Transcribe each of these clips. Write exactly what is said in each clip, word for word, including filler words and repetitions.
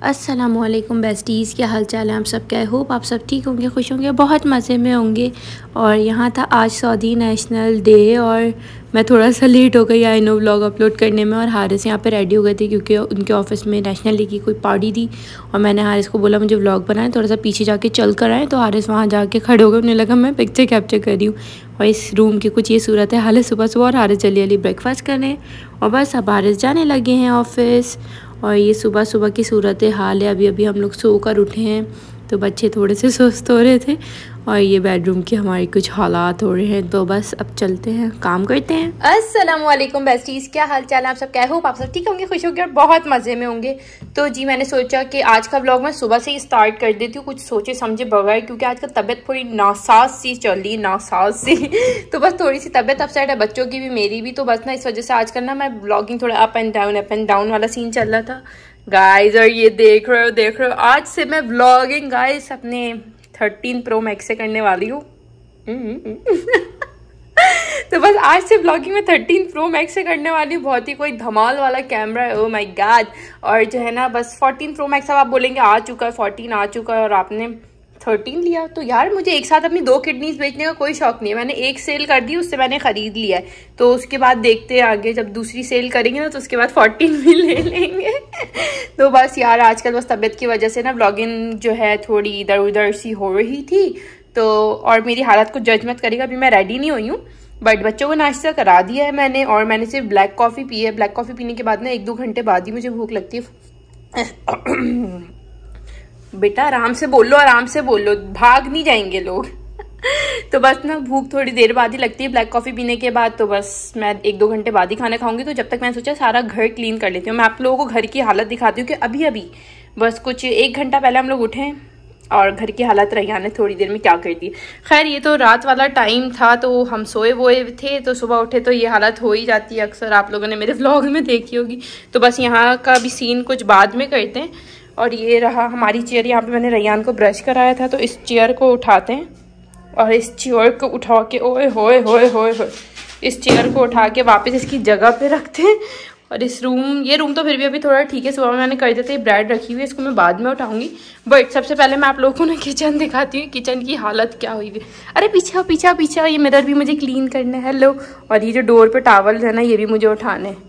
अस्सलामुअलैकुम बेस्टीज़, क्या हाल चाल है आप सबके। आई होप आप सब ठीक होंगे, खुश होंगे, बहुत मज़े में होंगे। और यहाँ था आज सऊदी नेशनल डे और मैं थोड़ा सा लेट हो गई आई नो व्लॉग अपलोड करने में। और हारिस यहाँ पे रेडी हो गए थे क्योंकि उनके ऑफिस में नेशनल डे की कोई पार्टी थी और मैंने हारिस को बोला मुझे व्लॉग बनाए, थोड़ा सा पीछे जाके चल कर आए। तो हारिस वहाँ जाके खड़े हो गए, उन्हें लगा मैं पिक्चर कैप्चर कर रही हूँ। और इस रूम की कुछ ये सूरत है हाल है सुबह सुबह। और हारिस जल्दी जल्दी ब्रेकफास्ट करने और बस अब हारिस जाने लगे हैं ऑफिस। और ये सुबह सुबह की सूरत हाल है। अभी अभी हम लोग सो कर उठे हैं तो बच्चे थोड़े से सुस्त हो रहे थे और ये बेडरूम की हमारी कुछ हालात हो रहे हैं। तो बस अब चलते हैं, काम करते हैं। अस्सलाम वालेकुम बेस्टीज़, क्या हाल चाल है आप सब। क्या होप आप सब ठीक होंगे, खुश होंगे और बहुत मज़े में होंगे। तो जी मैंने सोचा कि आज का व्लॉग मैं सुबह से ही स्टार्ट कर देती हूँ, कुछ सोचे समझे बगैर, क्योंकि आज का तबीयत थोड़ी नासाज सी चल रही है, नासाज सी तो बस थोड़ी सी तबीयत अपसेट है, बच्चों की भी मेरी भी। तो बस ना इस वजह से आजकल ना मैं व्लॉगिंग थोड़ा up and down up and down वाला सीन चल रहा था गाइज। और ये देख रहे हो देख रहे हो आज से मैं व्लॉगिंग गाइज अपने थर्टीन प्रो मैक्स से करने वाली हूँ। तो बस आज से ब्लॉगिंग में थर्टीन प्रो मैक्स से करने वाली हूँ। बहुत ही कोई धमाल वाला कैमरा है, ओ माय गॉड। और जो है ना बस फोर्टीन प्रो मैक्स अब आप बोलेंगे आ चुका है, फोर्टीन आ चुका है और आपने थर्टीन लिया। तो यार मुझे एक साथ अपनी दो किडनीज बेचने का कोई शौक नहीं है। मैंने एक सेल कर दी, उससे मैंने खरीद लिया है। तो उसके बाद देखते हैं आगे, जब दूसरी सेल करेंगे ना तो उसके बाद फोर्टीन भी ले लेंगे। तो बस यार आजकल बस तबीयत की वजह से ना ब्लॉगिंग जो है थोड़ी इधर उधर सी हो रही थी। तो और मेरी हालत को जज मत करेगा, अभी मैं रेडी नहीं हुई हूँ बट बच्चों को नाश्ता करा दिया है मैंने। और मैंने सिर्फ ब्लैक कॉफ़ी पी है। ब्लैक कॉफ़ी पीने के बाद ना एक दो घंटे बाद ही मुझे भूख लगती है। बेटा आराम से बोलो, आराम से बोलो, भाग नहीं जाएंगे लोग। तो बस ना भूख थोड़ी देर बाद ही लगती है ब्लैक कॉफ़ी पीने के बाद। तो बस मैं एक दो घंटे बाद ही खाना खाऊंगी। तो जब तक मैंने सोचा सारा घर क्लीन कर लेती हूँ। मैं आप लोगों को घर की हालत दिखाती हूँ कि अभी अभी बस कुछ एक घंटा पहले हम लोग उठे और घर की हालत रैयान ने थोड़ी देर में क्या कर दी। खैर ये तो रात वाला टाइम था तो हम सोए वोए थे, तो सुबह उठे तो ये हालत हो ही जाती है अक्सर, आप लोगों ने मेरे व्लॉग में देखी होगी। तो बस यहाँ का भी सीन कुछ बाद में करते हैं। और ये रहा हमारी चेयर, यहाँ पे मैंने रैयान को ब्रश कराया था। तो इस चेयर को उठाते हैं और इस चेयर को उठा के ओए होए होए होए होए इस चेयर को उठा के वापस इसकी जगह पे रखते हैं। और इस रूम ये रूम तो फिर भी अभी थोड़ा ठीक है, सुबह में मैंने कर देते, ब्रेड रखी हुई है, इसको मैं बाद में उठाऊंगी। बट सबसे पहले मैं आप लोगों को ना किचन दिखाती हूँ, किचन की हालत क्या हुई है। अरे पीछा पीछा पीछा ये मिरर भी मुझे क्लीन करना है। हेलो। और ये जो डोर पे टावल है ना ये भी मुझे उठाने हैं।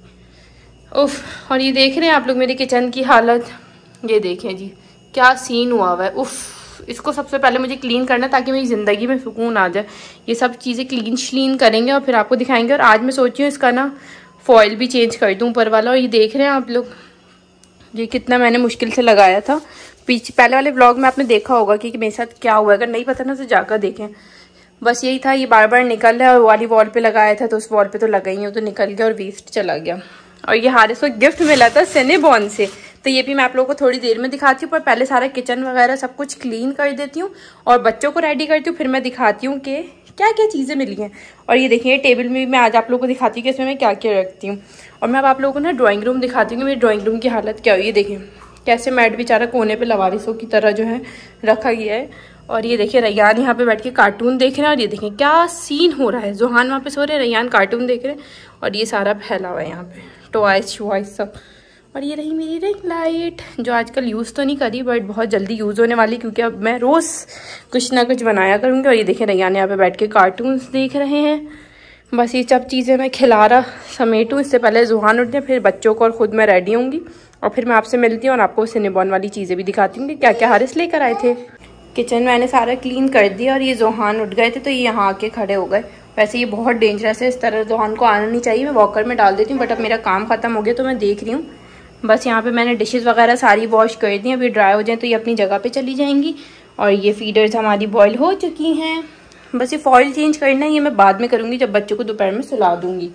उफ। और ये देख रहे हैं आप लोग मेरी किचन की हालत, ये देखें जी क्या सीन हुआ हुआ है। उफ। इसको सबसे पहले मुझे क्लीन करना है ताकि मेरी ज़िंदगी में सुकून आ जाए। ये सब चीज़ें क्लीन श्लीन करेंगे और फिर आपको दिखाएंगे। और आज मैं सोची हूँ इसका ना फॉइल भी चेंज कर दूँ ऊपर वाला। और ये देख रहे हैं आप लोग ये कितना मैंने मुश्किल से लगाया था। पीछे पहले वाले व्लॉग में आपने देखा होगा कि, कि मेरे साथ क्या हुआ, अगर नहीं पता ना तो जाकर देखें। बस यही था, ये बार बार निकल रहा है। और वाली वॉल पे लगाया था तो उस वॉल पे तो लगा ही हो तो निकल गया और वेस्ट चला गया। और ये हारिस को गिफ्ट मिला था सिनेबॉन से, तो ये भी मैं आप लोगों को थोड़ी देर में दिखाती हूँ। पर पहले सारा किचन वगैरह सब कुछ क्लीन कर देती हूँ और बच्चों को रेडी करती हूँ, फिर मैं दिखाती हूँ कि क्या क्या चीज़ें मिली हैं। और ये देखिए टेबल में भी मैं आज आप लोगों को दिखाती हूँ कि इसमें मैं क्या क्या रखती हूँ। और मैं अब आप लोगों को ना ड्राइंग रूम दिखाती हूँ कि मेरी ड्राइंग रूम की हालत क्या हुई है। देखिए कैसे मैट बेचारा कोने पे लवारिसों की तरह जो है रखा गया है। और ये देखिए रैयान यहाँ पे बैठ के कार्टून देख रहे हैं। और ये देखिए क्या सीन हो रहा है, जोहान वहाँ पे सो रहे हैं, रैयान कार्टून देख रहे हैं। और ये सारा फैला हुआ है यहाँ पे टॉयज शॉयज सब। और ये रही मेरी रिंग लाइट जो आजकल यूज़ तो नहीं करी बट बहुत जल्दी यूज़ होने वाली, क्योंकि अब मैं रोज़ कुछ ना कुछ बनाया करूँगी। और ये देखें रैयान यहाँ पे बैठ के कार्टून्स देख रहे हैं। बस ये सब चीज़ें मैं खिलारा समेटूँ, इससे पहले जुहान उठने, फिर बच्चों को और ख़ुद मैं रेडी होंगी और फिर मैं आपसे मिलती हूँ और आपको सिनेबॉन वाली चीज़ें भी दिखाती हूँ कि क्या क्या हारिस लेकर आए थे। किचन मैंने सारा क्लीन कर दिया और ये जोहान उठ गए थे तो ये यहाँ आके खड़े हो गए। वैसे ये बहुत डेंजरस है, इस तरह जोहान को आना नहीं चाहिए। मैं वॉकर में डाल देती हूँ बट अब मेरा काम ख़त्म हो गया तो मैं देख रही हूँ। बस यहाँ पे मैंने डिशेस वगैरह सारी वॉश कर दी, अभी ड्राई हो जाए तो ये अपनी जगह पे चली जाएंगी। और ये फीडर्स हमारी बॉयल हो चुकी हैं। बस ये फॉइल चेंज करना है, ये मैं बाद में करूँगी जब बच्चों को दोपहर में सुला दूँगी।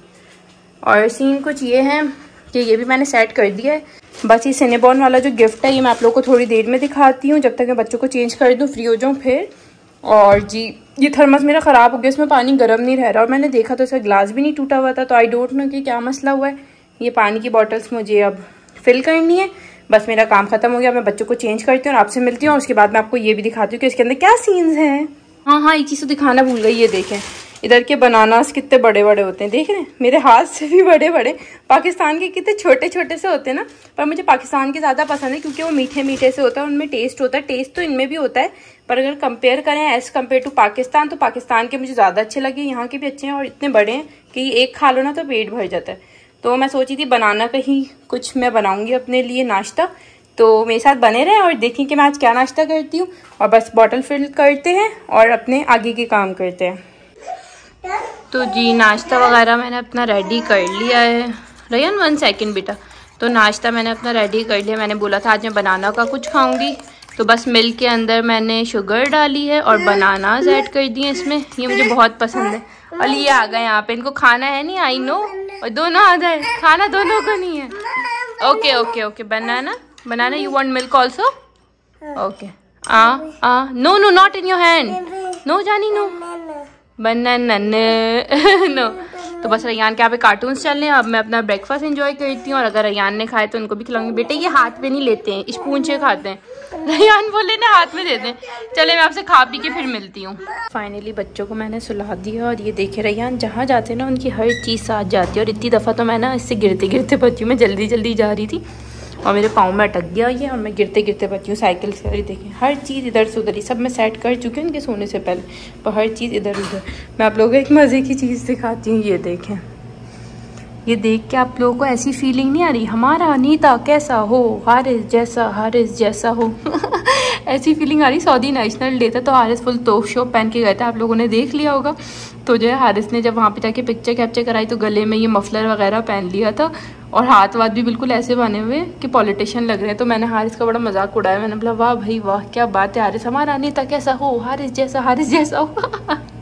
और सीन कुछ ये है कि ये भी मैंने सेट कर दिया है। बस ये सिनेबॉन वाला जो गिफ्ट है ये मैं आप लोग को थोड़ी देर में दिखाती हूँ, जब तक मैं बच्चों को चेंज कर दूँ फ्री हो जाऊँ फिर। और जी ये थर्मस मेरा ख़राब हो गया, इसमें पानी गर्म नहीं रह रहा और मैंने देखा तो इसका ग्लास भी नहीं टूटा हुआ था। तो आई डोंट नो कि क्या मसला हुआ है। ये पानी की बॉटल्स मुझे अब फिल करनी है। बस मेरा काम ख़त्म हो गया, मैं बच्चों को चेंज करती हूँ और आपसे मिलती हूँ। और उसके बाद मैं आपको ये भी दिखाती हूँ कि इसके अंदर क्या सीन्स हैं। हाँ हाँ एक चीज़ तो दिखाना भूल गई, ये देखें इधर के बनानास कितने बड़े बड़े होते हैं, देख रहे हैं, मेरे हाथ से भी बड़े बड़े। पाकिस्तान के कितने छोटे छोटे से होते हैं ना, पर मुझे पाकिस्तान के ज़्यादा पसंद है क्योंकि वो मीठे मीठे से होता है, उनमें टेस्ट होता है। टेस्ट तो इनमें भी होता है, पर अगर कंपेयर करें एज कम्पेयर टू पाकिस्तान तो पाकिस्तान के मुझे ज़्यादा अच्छे लगे। यहाँ के भी अच्छे हैं और इतने बड़े हैं कि एक खा लो ना तो पेट भर जाता है। तो मैं सोची थी बनाना का ही कुछ मैं बनाऊँगी अपने लिए नाश्ता, तो मेरे साथ बने रहें और देखें कि मैं आज क्या नाश्ता करती हूँ। और बस बॉटल फिल करते हैं और अपने आगे के काम करते हैं। तो जी नाश्ता वगैरह मैंने अपना रेडी कर लिया है। रैयान वन सेकंड बेटा। तो नाश्ता मैंने अपना रेडी कर लिया। मैंने बोला था आज मैं बनाना का कुछ खाऊंगी, तो बस मिल्क के अंदर मैंने शुगर डाली है और बनानाज ऐड कर दिए इसमें। ये मुझे बहुत पसंद है। और ये आ गए यहाँ पे, इनको खाना है नहीं, आई नो, और दोनों आ गए, खाना दोनों को नहीं है। Okay okay okay, banana banana you want milk also? Okay, ah ah no no not in your hand, no जानी नो, बनाना नो। तो बस रैयान के यहाँ पे कार्टून्स चल रहे हैं। अब मैं अपना ब्रेकफास्ट एंजॉय करती हूँ और अगर रैयान ने खाए तो उनको भी खिलाऊंगी। बेटे ये हाथ में नहीं लेते हैं, स्पून से खाते हैं। रैयान बोले ना हाथ में देते हैं। चले मैं आपसे खा पी के फिर मिलती हूँ। फाइनली बच्चों को मैंने सुला दिया और ये देखे रैयान जहाँ जाते हैं ना उनकी हर चीज़ साथ जाती है। और इतनी दफ़ा तो मैं ना इससे गिरते गिरते बची हूँ। मैं जल्दी जल्दी जा रही थी और मेरे पाँव में अटक गया ये और मैं गिरते गिरते बची हूँ साइकिल से। अरे देखें हर चीज़ इधर से उधर ही, सब मैं सेट कर चुकी हूँ इनके सोने से पहले, पर हर चीज़ इधर उधर। मैं आप लोगों को एक मज़े की चीज़ दिखाती हूँ। ये देखें, ये देख के आप लोगों को ऐसी फीलिंग नहीं आ रही हमारा अनीता कैसा हो, हारिस जैसा, हारिस जैसा हो ऐसी फीलिंग आ रही। सऊदी नेशनल डे था तो हारिस फुल तोप शोप पहन के गए थे, आप लोगों ने देख लिया होगा। तो जो है हारिस ने जब वहाँ पे जाके पिक्चर कैप्चर कराई तो गले में ये मफलर वगैरह पहन लिया था और हाथ वाथ भी बिल्कुल ऐसे बने हुए कि पॉलिटिशियन लग रहे हैं। तो मैंने हारिस का बड़ा मजाक उड़ाया। मैंने बोला वाह भाई वाह क्या बात है हारिस, हमारा अनीता कैसा हो, हारिस जैसा, हारिस जैसा हो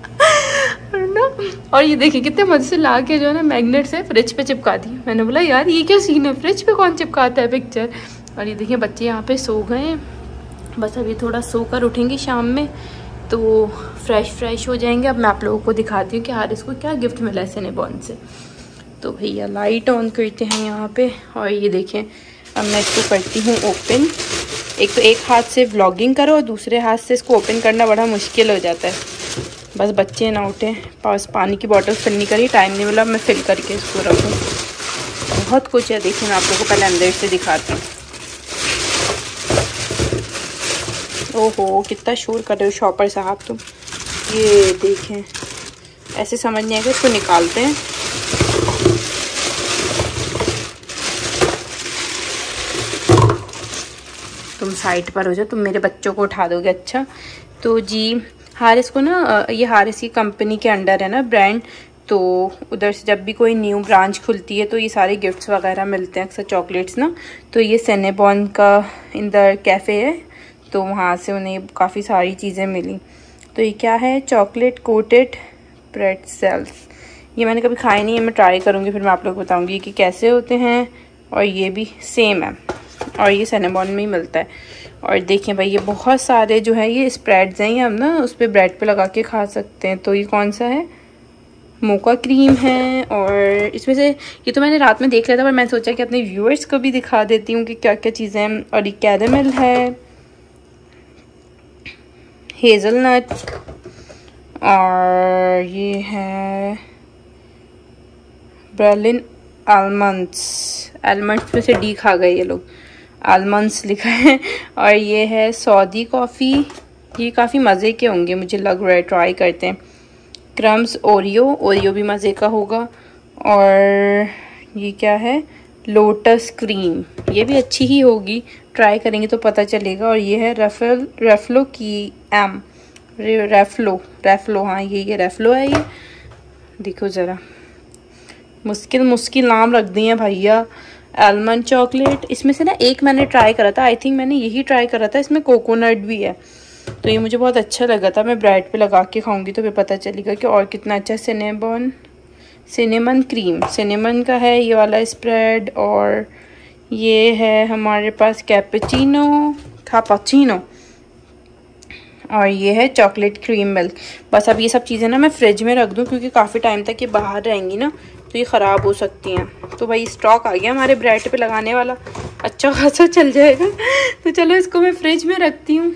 ना। और ये देखिए कितने मजे से ला के जो है ना मैग्नेट से फ्रिज पे चिपका दी। मैंने बोला यार ये क्या सीन है, फ्रिज पे कौन चिपकाता है पिक्चर। और ये देखिए बच्चे यहाँ पे सो गए हैं, बस अभी थोड़ा सोकर उठेंगे शाम में तो फ्रेश फ्रेश हो जाएंगे। अब मैं आप लोगों को दिखाती हूँ कि हारिस को क्या गिफ्ट मिला है सिनेबॉन से। तो भैया लाइट ऑन करते हैं यहाँ पे और ये देखें अब मैं इसको करती हूँ ओपन। एक तो एक हाथ से व्लॉगिंग करो और दूसरे हाथ से इसको ओपन करना बड़ा मुश्किल हो जाता है। बस बच्चे ना उठे, पास पानी की बोतल फिल नहीं करी, टाइम नहीं मिला, मैं फिल करके इसको रखूँ। बहुत कुछ है, देखिए मैं आप लोगों को पहले अंदर से दिखाती हूँ। ओहो कितना शोर कर रहे हो शॉपर साहब तुम। ये देखें ऐसे समझ नहीं आएगा, इसको निकालते हैं। तुम साइड पर हो जाओ, तुम मेरे बच्चों को उठा दोगे। अच्छा तो जी हारिस को ना, ये हारिस की कंपनी के अंडर है ना ब्रांड, तो उधर से जब भी कोई न्यू ब्रांच खुलती है तो ये सारे गिफ्ट्स वगैरह मिलते हैं, अक्सर चॉकलेट्स ना। तो ये सिनेबॉन का इंदर कैफ़े है तो वहाँ से उन्हें काफ़ी सारी चीज़ें मिली। तो ये क्या है, चॉकलेट कोटेड प्रेट्ज़ेल्स। ये मैंने कभी खाए नहीं है, मैं ट्राई करूँगी फिर मैं आप लोग को बताऊँगी कि कैसे होते हैं। और ये भी सेम है और ये सिनेबॉन में ही मिलता है। और देखें भाई ये बहुत सारे जो है ये स्प्रेड्स हैं, ये हम ना उस पर ब्रेड पे लगा के खा सकते हैं। तो ये कौन सा है, मोका क्रीम है। और इसमें से ये तो मैंने रात में देख लिया था पर मैं सोचा कि अपने व्यूअर्स को भी दिखा देती हूँ कि क्या क्या चीज़ें हैं। और ये कैरेमल है, हेज़लनट, और ये है बर्लिन आलमंड्स। आलमंड्स में से डी खा गए ये लोग, आलमंड्स लिखा है। और ये है सऊदी कॉफ़ी, ये काफ़ी मज़े के होंगे मुझे लग रहा है, ट्राई करते हैं। क्रम्स ओरियो, ओरियो भी मज़े का होगा। और ये क्या है, लोटस क्रीम, ये भी अच्छी ही होगी, ट्राई करेंगे तो पता चलेगा। और ये है रेफल रेफलो की एम रे, रेफलो रेफलो हाँ ये ये रेफलो है। ये देखो ज़रा मुश्किल मुश्किल नाम रख दिए हैं भैया। आलमंड चॉकलेट, इसमें से ना एक मैंने ट्राई करा था, आई थिंक मैंने यही ट्राई करा था, इसमें कोकोनट भी है। तो ये मुझे बहुत अच्छा लगा था, मैं ब्रेड पे लगा के खाऊंगी तो फिर पता चलेगा कि और कितना अच्छा है। सिनेबॉन सिनेमन क्रीम, सिनेमन का है ये वाला स्प्रेड। और ये है हमारे पास कैपेचिनो कापाचिनो, और ये है चॉकलेट क्रीम मिल्क। बस अब ये सब चीज़ें ना मैं फ्रिज में रख दूँ क्योंकि काफ़ी टाइम तक ये बाहर रहेंगी ना तो ये ख़राब हो सकती हैं। तो भाई स्टॉक आ गया हमारे ब्रेड पे लगाने वाला, अच्छा खासा चल जाएगा। तो चलो इसको मैं फ्रिज में रखती हूँ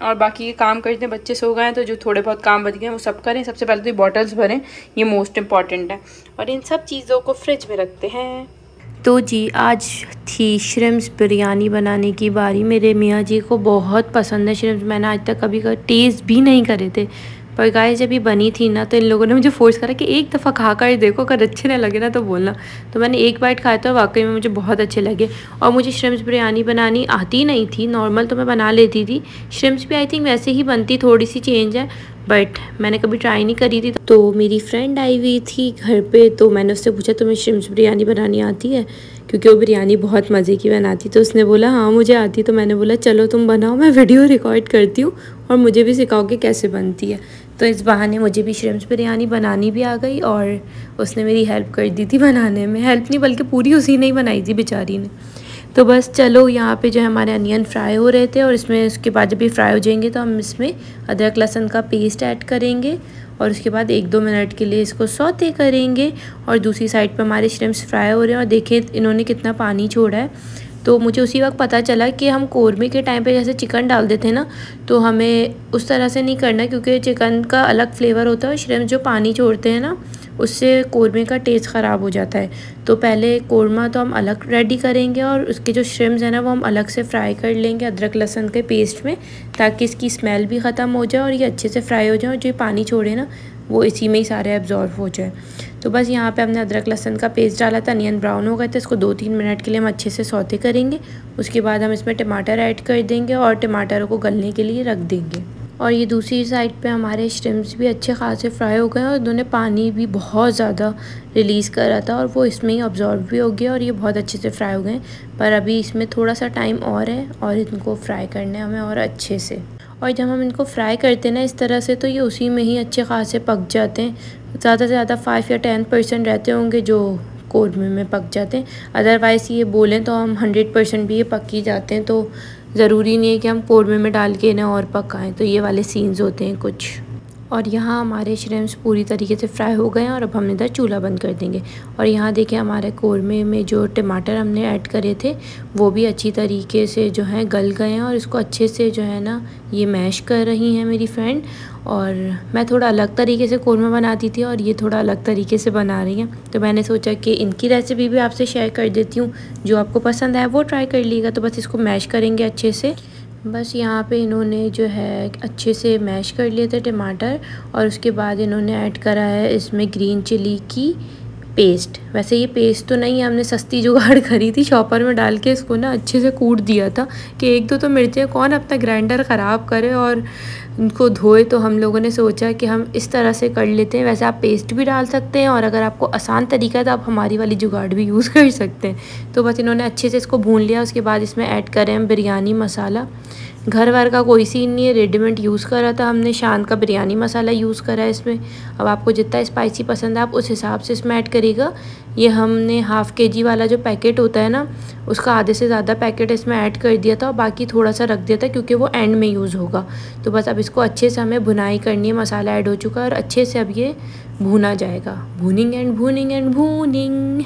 और बाकी ये काम करते हैं, बच्चे सो गए हैं तो जो थोड़े बहुत काम बच गए हैं वो सब करें। सबसे पहले तो ये बॉटल्स भरें, ये मोस्ट इम्पॉर्टेंट है, और इन सब चीज़ों को फ्रिज में रखते हैं। तो जी आज थी श्रिम्प्स बिरयानी बनाने की बारी। मेरे मियाँ जी को बहुत पसंद है श्रिम्प्स, मैंने आज तक कभी का टेस्ट भी नहीं करे थे, पर गाइस जब ये बनी थी ना तो इन लोगों ने मुझे फोर्स करा कि एक दफ़ा खा कर देखो, अगर अच्छे ना लगे ना तो बोलना। तो मैंने एक बाइट खाया था, वाकई में मुझे बहुत अच्छे लगे। और मुझे श्रिम्प्स बिरयानी बनानी आती नहीं थी, नॉर्मल तो मैं बना लेती थी, श्रिम्प्स भी आई थिंक वैसे ही बनती, थोड़ी सी चेंज है, बट मैंने कभी ट्राई नहीं करी थी। तो मेरी फ्रेंड आई हुई थी घर पे, तो मैंने उससे पूछा तुम्हें श्रिम्प्स बिरयानी बनानी आती है, क्योंकि वो बिरयानी बहुत मज़े की बनाती। तो उसने बोला हाँ मुझे आती। तो मैंने बोला चलो तुम बनाओ, मैं वीडियो रिकॉर्ड करती हूँ और मुझे भी सिखाओगे कैसे बनती है। तो इस बहाने मुझे भी श्रिम्प्स बिरयानी बनानी भी आ गई, और उसने मेरी हेल्प कर दी थी बनाने में। हेल्प नहीं बल्कि पूरी उसी ने ही बनाई थी बेचारी ने। तो बस चलो यहाँ पे जो है हमारे अनियन फ्राई हो रहे थे, और इसमें उसके बाद जब ये फ्राई हो जाएंगे तो हम इसमें अदरक लहसुन का पेस्ट ऐड करेंगे, और उसके बाद एक दो मिनट के लिए इसको सौते करेंगे। और दूसरी साइड पर हमारे श्रिम्प्स फ्राई हो रहे हैं, और देखिए इन्होंने कितना पानी छोड़ा है। तो मुझे उसी वक्त पता चला कि हम कौरमे के टाइम पे जैसे चिकन डाल देते हैं ना, तो हमें उस तरह से नहीं करना, क्योंकि चिकन का अलग फ्लेवर होता है और श्रिम्प्स जो पानी छोड़ते हैं ना उससे कौरमे का टेस्ट ख़राब हो जाता है। तो पहले कौरमा तो हम अलग रेडी करेंगे, और उसके जो श्रिम्प्स हैं ना वो हम अलग से फ्राई कर लेंगे अदरक लहसुन के पेस्ट में, ताकि इसकी स्मेल भी ख़त्म हो जाए और ये अच्छे से फ्राई हो जाए, और जो पानी छोड़े ना वो इसी में ही सारे एब्जॉर्व हो जाए। तो बस यहाँ पे हमने अदरक लहसुन का पेस्ट डाला था, अनियन ब्राउन हो गए थे, इसको दो तीन मिनट के लिए हम अच्छे से सौते करेंगे। उसके बाद हम इसमें टमाटर ऐड कर देंगे और टमाटरों को गलने के लिए रख देंगे। और ये दूसरी साइड पे हमारे श्रिम्प्स भी अच्छे खासे फ्राई हो गए, और उन्होंने पानी भी बहुत ज़्यादा रिलीज़ करा था और वो इसमें ही अब्जॉर्व भी हो गया, और ये बहुत अच्छे से फ्राई हो गए। पर अभी इसमें थोड़ा सा टाइम और है, और इनको फ्राई करने हमें और अच्छे से। और जब हम इनको फ्राई करते हैं ना इस तरह से, तो ये उसी में ही अच्छे खासे पक जाते हैं। ज़्यादा से ज़्यादा फाइव या टेन परसेंट रहते होंगे जो कौरमे में पक जाते हैं, अदरवाइज़ ये बोलें तो हम हंड्रेड परसेंट भी ये पक ही जाते हैं। तो ज़रूरी नहीं है कि हम कौरमे में डाल के इन्हें और पकाएं। तो ये वाले सीन्स होते हैं कुछ। और यहाँ हमारे श्रिम्प्स पूरी तरीके से फ्राई हो गए हैं, और अब हम इधर चूल्हा बंद कर देंगे। और यहाँ देखिए हमारे कौरमे में जो टमाटर हमने ऐड करे थे वो भी अच्छी तरीके से जो है गल गए हैं, और इसको अच्छे से जो है ना ये मैश कर रही हैं मेरी फ्रेंड। और मैं थोड़ा अलग तरीके से कौरमा बनाती थी, और ये थोड़ा अलग तरीके से बना रही हैं, तो मैंने सोचा कि इनकी रेसिपी भी आपसे शेयर कर देती हूँ। जो आपको पसंद है वो ट्राई कर लीजिएगा। तो बस इसको मैश करेंगे अच्छे से। बस यहाँ पे इन्होंने जो है अच्छे से मैश कर लिए थे टमाटर, और उसके बाद इन्होंने ऐड करा है इसमें ग्रीन चिली की पेस्ट। वैसे ये पेस्ट तो नहीं, हमने सस्ती जुगाड़ करी थी, शॉपर में डाल के इसको ना अच्छे से कूट दिया था कि एक दो तो मिर्चें कौन अपना ग्राइंडर ख़राब करे और उनको धोए। तो हम लोगों ने सोचा कि हम इस तरह से कर लेते हैं। वैसे आप पेस्ट भी डाल सकते हैं, और अगर आपको आसान तरीका है तो आप हमारी वाली जुगाड़ भी यूज़ कर सकते हैं। तो बस इन्होंने अच्छे से इसको भून लिया। उसके बाद इसमें ऐड करें हम बिरयानी मसाला। घर वर का कोई सीन नहीं है, रेडीमेड यूज़ करा था हमने, शान का बिरयानी मसाला यूज़ करा है इसमें। अब आपको जितना स्पाइसी पसंद है आप उस हिसाब से इसमें ऐड करिएगा। ये हमने हाफ़ के जी वाला जो पैकेट होता है ना उसका आधे से ज़्यादा पैकेट इसमें ऐड कर दिया था, और बाकी थोड़ा सा रख दिया था क्योंकि वो एंड में यूज़ होगा। तो बस अब इसको अच्छे से हमें भुनाई करनी है। मसाला ऐड हो चुका है और अच्छे से अब ये भुना जाएगा, भूनिंग एंड भूनिंग एंड भूनिंग।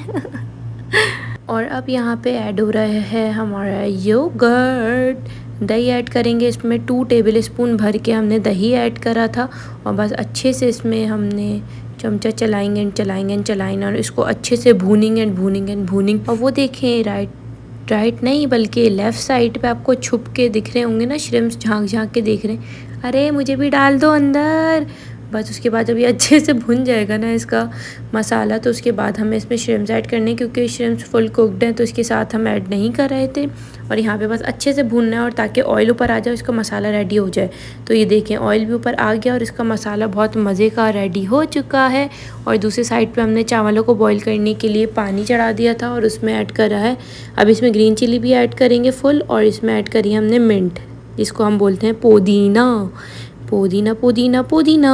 और अब यहाँ पे ऐड हो रहा है हमारा योगर्ट। दही ऐड करेंगे इसमें, टू टेबल स्पून भर के हमने दही ऐड करा था, और बस अच्छे से इसमें हमने चमचा चलाएंगे एंड चलाएंगे एंड चलाएंगे, और इसको अच्छे से भूनिंग एंड भूनिंग एंड भूनिंग। और वो देखें राइट राइट नहीं बल्कि लेफ़्ट साइड पे आपको छुप के दिख रहे होंगे ना श्रिम्प्स, झांक झांक के देख रहे हैं, अरे मुझे भी डाल दो अंदर। बस उसके बाद जब ये अच्छे से भुन जाएगा ना इसका मसाला, तो उसके बाद हमें इसमें श्रिम्प्स ऐड करने, क्योंकि श्रिम्प्स फुल कुकड हैं तो इसके साथ हम ऐड नहीं कर रहे थे। और यहाँ पे बस अच्छे से भूनना है, और ताकि ऑयल ऊपर आ जाए, इसका मसाला रेडी हो जाए। तो ये देखें ऑयल भी ऊपर आ गया और इसका मसाला बहुत मज़े का रेडी हो चुका है। और दूसरी साइड पे हमने चावलों को बॉईल करने के लिए पानी चढ़ा दिया था, और उसमें ऐड करा है अब इसमें ग्रीन चिली भी ऐड करेंगे फुल, और इसमें ऐड करी हमने मिंट, जिसको हम बोलते हैं पुदीना पुदीना पुदीना पुदीना।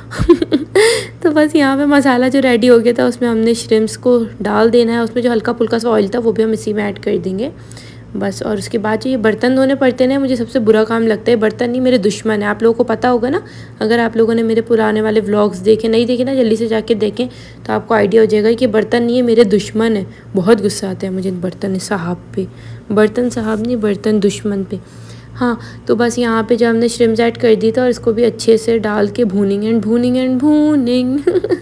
तो बस यहाँ पे मसाला जो रेडी हो गया था उसमें हमने श्रिम्प्स को डाल देना है। उसमें जो हल्का फुल्का सा ऑयल था वो भी हम इसी में ऐड कर देंगे बस। और उसके बाद जो ये बर्तन धोने पड़ते हैं, मुझे सबसे बुरा काम लगता है। बर्तन नहीं मेरे दुश्मन है, आप लोगों को पता होगा ना। अगर आप लोगों ने मेरे पुराने वाले व्लॉग्स देखे, नहीं देखे ना जल्दी से जाके देखें तो आपको आइडिया हो जाएगा कि बर्तन नहीं है मेरे दुश्मन है। बहुत गुस्सा आता है मुझे बर्तन साहब पे, बर्तन साहब नहीं बर्तन दुश्मन पे। हाँ, तो बस यहाँ पे जो हमने श्रिम्स ऐड कर दी था और इसको भी अच्छे से डाल के भूनिंग एंड भूनिंग एंड भूनिंग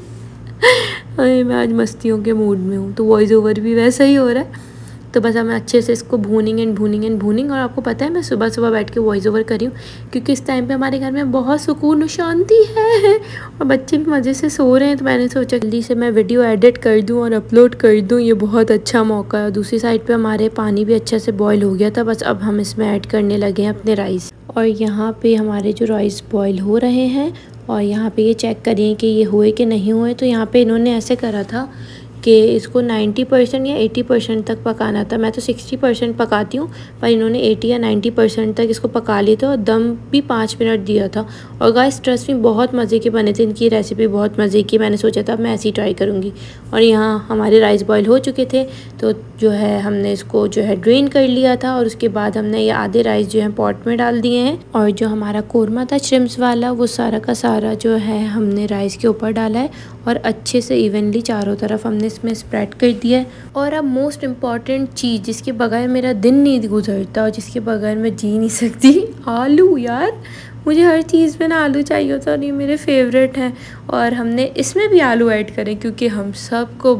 अरे मैं आज मस्तियों के मूड में हूँ, तो वॉइस ओवर भी वैसा ही हो रहा है। तो बस हमें अच्छे से इसको भूनिंग एंड भूनिंग एंड भूनिंग और आपको पता है मैं सुबह सुबह बैठ के वॉइस ओवर करी हूँ क्योंकि इस टाइम पे हमारे घर में बहुत सुकून और शांति है और बच्चे भी मज़े से सो रहे हैं। तो मैंने सोचा जल्दी से मैं वीडियो एडिट कर दूँ और अपलोड कर दूँ, ये बहुत अच्छा मौका है। दूसरी साइड पर हमारे पानी भी अच्छे से बॉयल हो गया था, बस अब हम इसमें ऐड करने लगे हैं अपने राइस। और यहाँ पे हमारे जो राइस बॉयल हो रहे हैं और यहाँ पे ये चेक करिए कि ये हुए कि नहीं हुए। तो यहाँ पे इन्होंने ऐसे करा था कि इसको नब्बे परसेंट या अस्सी परसेंट तक पकाना था। मैं तो साठ परसेंट पकाती हूँ, पर इन्होंने अस्सी या नब्बे परसेंट तक इसको पका लिया था और दम भी पाँच मिनट दिया था। और गाइस ट्रस्ट में बहुत मज़े के बने थे, इनकी रेसिपी बहुत मज़े की। मैंने सोचा था मैं ऐसे ही ट्राई करूँगी। और यहाँ हमारे राइस बॉयल हो चुके थे, तो जो है हमने इसको जो है ड्रेन कर लिया था और उसके बाद हमने ये आधे राइस जो है पॉट में डाल दिए हैं। और जो हमारा कोरमा था श्रिम्स वाला, वो सारा का सारा जो है हमने राइस के ऊपर डाला है और अच्छे से इवनली चारों तरफ हमने इसमें स्प्रेड कर दिया है। और अब मोस्ट इम्पॉर्टेंट चीज़ जिसके बगैर मेरा दिन नहीं गुजरता और जिसके बगैर मैं जी नहीं सकती, आलू। यार मुझे हर चीज़ में ना आलू चाहिए होता है और ये मेरे फेवरेट हैं। और हमने इसमें भी आलू ऐड करे क्योंकि हम सबको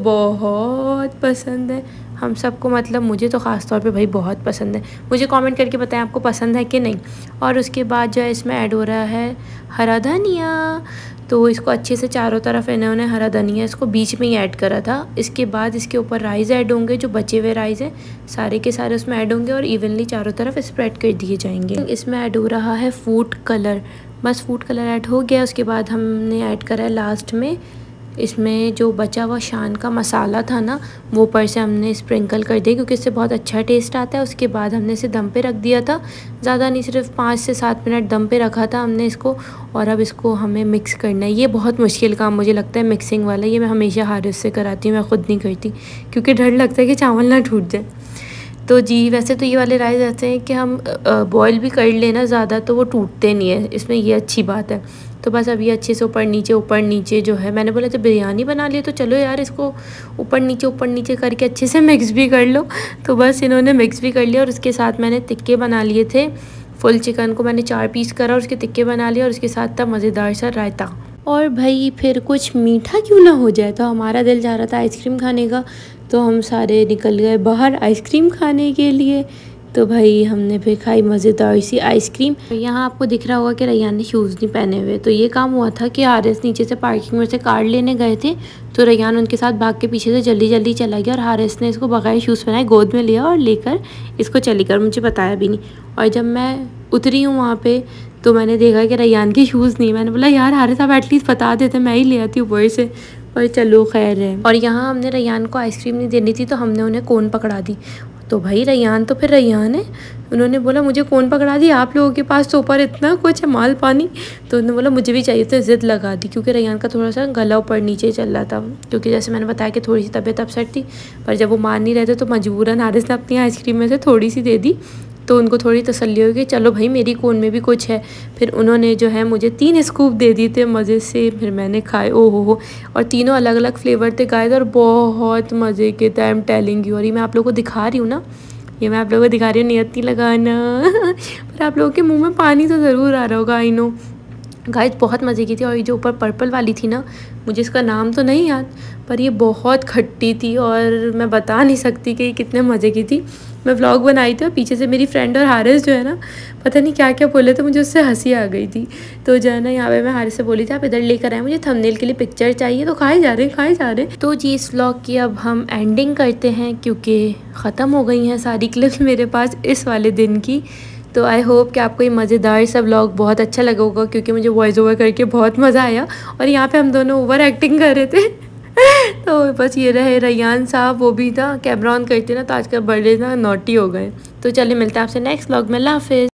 बहुत पसंद है। हम सबको मतलब मुझे तो ख़ास तौर पे भाई बहुत पसंद है। मुझे कमेंट करके बताएं आपको पसंद है कि नहीं। और उसके बाद जो है इसमें ऐड हो रहा है हरा धनिया। तो इसको अच्छे से चारों तरफ इन्होंने हरा धनिया इसको बीच में ही ऐड करा था। इसके बाद इसके ऊपर राइस ऐड होंगे, जो बचे हुए राइस हैं सारे के सारे उसमें ऐड होंगे और इवनली चारों तरफ स्प्रेड कर दिए जाएंगे। इसमें ऐड हो रहा है फूड कलर। बस फूड कलर ऐड हो गया। उसके बाद हमने ऐड करा है लास्ट में इसमें जो बचा हुआ शान का मसाला था ना, वो ऊपर से हमने स्प्रिंकल कर दिया क्योंकि इससे बहुत अच्छा टेस्ट आता है। उसके बाद हमने इसे दम पे रख दिया था, ज़्यादा नहीं, सिर्फ पाँच से सात मिनट दम पे रखा था हमने इसको। और अब इसको हमें मिक्स करना है। ये बहुत मुश्किल काम मुझे लगता है मिक्सिंग वाला, ये मैं हमेशा हारिस से कराती हूँ, मैं ख़ुद नहीं करती क्योंकि डर लगता है कि चावल ना टूट जाए। तो जी वैसे तो ये वाले राइस ऐसे हैं कि हम बॉयल भी कर लेना ज़्यादा तो वो टूटते नहीं है, इसमें ये अच्छी बात है। तो बस अभी अच्छे से ऊपर नीचे ऊपर नीचे जो है, मैंने बोला जब बिरयानी बना ली तो चलो यार इसको ऊपर नीचे ऊपर नीचे करके अच्छे से मिक्स भी कर लो। तो बस इन्होंने मिक्स भी कर लिया और उसके साथ मैंने तिक्के बना लिए थे। फुल चिकन को मैंने चार पीस करा और उसके तिक्के बना लिए और उसके साथ था मज़ेदार सा रायता। और भाई फिर कुछ मीठा क्यों ना हो जाए, तो हमारा दिल जा रहा था आइसक्रीम खाने का, तो हम सारे निकल गए बाहर आइसक्रीम खाने के लिए। तो भाई हमने फिर खाई मज़ेदार सी आइसक्रीम। यहाँ आपको दिख रहा होगा कि रैयान ने शूज़ नहीं पहने हुए। तो ये काम हुआ था कि हारिस नीचे से पार्किंग में से कार लेने गए थे, तो रैयान उनके साथ भाग के पीछे से जल्दी जल्दी चला गया और हारिस ने इसको बगैर शूज़ पहनाए गोद में लिया और लेकर इसको चली कर, मुझे बताया भी नहीं। और जब मैं उतरी हूँ वहाँ पे तो मैंने देखा कि रैयान के शूज़ नहीं। मैंने बोला यार हारिस आप एटलीस्ट बता देते, मैं ही ले आती ऊपर से, पर चलो खैर है। और यहाँ हमने रैयान को आइसक्रीम नहीं देनी थी तो हमने उन्हें कोन पकड़ा दी। तो भाई रैयान तो फिर रैयान है, उन्होंने बोला मुझे कौन पकड़ा दी, आप लोगों के पास तो ऊपर इतना कुछ है माल पानी। तो उन्होंने बोला मुझे भी चाहिए, तो ज़िद लगा दी क्योंकि रैयान का थोड़ा सा गला ऊपर नीचे चल रहा था क्योंकि जैसे मैंने बताया कि थोड़ी सी तबीयत अपसेट थी। पर जब वो मान नहीं रहे थे तो मजबूरन हारिस ने अपनी आइसक्रीम में से थोड़ी सी दे दी, तो उनको थोड़ी तसल्ली हो गई, चलो भाई मेरी कोन में भी कुछ है। फिर उन्होंने जो है मुझे तीन स्कूप दे दिए थे मज़े से, फिर मैंने खाए। ओ हो हो और तीनों अलग अलग फ्लेवर थे गाइस और बहुत मज़े के थे। I am telling you. और ये मैं आप लोगों को दिखा रही हूँ ना, ये मैं आप लोगों को दिखा रही हूँ, नियत नहीं लगाना पर आप लोगों के मुंह में पानी तो ज़रूर आ रहा होगा, आई नो। गाइस बहुत मज़े की थी। और ये जो ऊपर पर्पल वाली थी ना, मुझे इसका नाम तो नहीं याद, पर ये बहुत खट्टी थी और मैं बता नहीं सकती कि ये कितने मज़े की थी। मैं व्लॉग बनाई थी और पीछे से मेरी फ्रेंड और हारिस जो है ना, पता नहीं क्या क्या बोले, तो मुझे उससे हंसी आ गई थी। तो जो है ना यहाँ पे मैं हारिस से बोली थी आप इधर लेकर आए, मुझे थंबनेल के लिए पिक्चर चाहिए। तो खाए जा रहे हैं खाए जा रहे हैं। तो जी इस व्लॉग की अब हम एंडिंग करते हैं क्योंकि ख़त्म हो गई हैं सारी क्लिप्स मेरे पास इस वाले दिन की। तो आई होप कि आपको ये मज़ेदार सा व्लॉग बहुत अच्छा लगा होगा क्योंकि मुझे वॉइस ओवर करके बहुत मज़ा आया और यहाँ पे हम दोनों ओवर एक्टिंग कर रहे थे तो बस ये रहे रैयान साहब, वो भी था कैमरा ऑन करते ना, तो आज का बर्थडे ना नॉटी हो गए। तो चलिए मिलते हैं आपसे नेक्स्ट व्लॉग में। अल्लाह हाफ़िज़।